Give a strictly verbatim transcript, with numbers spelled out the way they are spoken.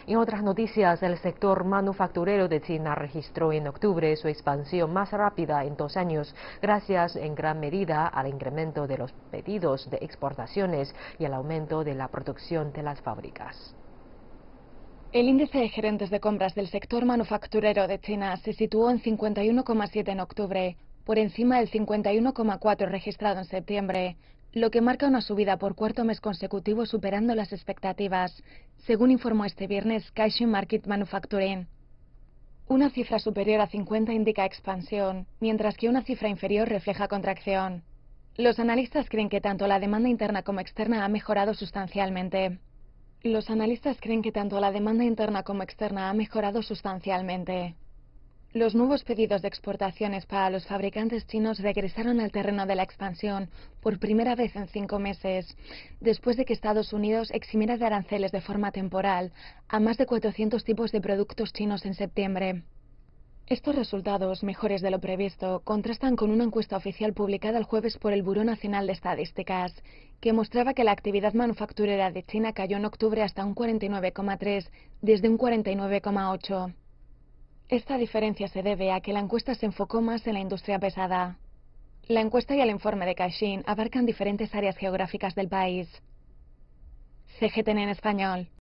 En otras noticias, el sector manufacturero de China registró en octubre su expansión más rápida en dos años, gracias en gran medida al incremento de los pedidos de exportaciones y al aumento de la producción de las fábricas. El índice de gerentes de compras del sector manufacturero de China se situó en cincuenta y uno coma siete en octubre, por encima del cincuenta y uno coma cuatro registrado en septiembre, lo que marca una subida por cuarto mes consecutivo superando las expectativas, según informó este viernes Caixin Market Manufacturing. Una cifra superior a cincuenta indica expansión, mientras que una cifra inferior refleja contracción. Los analistas creen que tanto la demanda interna como externa ha mejorado sustancialmente. Los analistas creen que tanto la demanda interna como externa ha mejorado sustancialmente. Los nuevos pedidos de exportaciones para los fabricantes chinos regresaron al terreno de la expansión por primera vez en cinco meses, después de que Estados Unidos eximiera de aranceles de forma temporal a más de cuatrocientos tipos de productos chinos en septiembre. Estos resultados, mejores de lo previsto, contrastan con una encuesta oficial publicada el jueves por el Buró Nacional de Estadísticas, que mostraba que la actividad manufacturera de China cayó en octubre hasta un cuarenta y nueve coma tres desde un cuarenta y nueve coma ocho. Esta diferencia se debe a que la encuesta se enfocó más en la industria pesada. La encuesta y el informe de Caixin abarcan diferentes áreas geográficas del país. C G T N en español.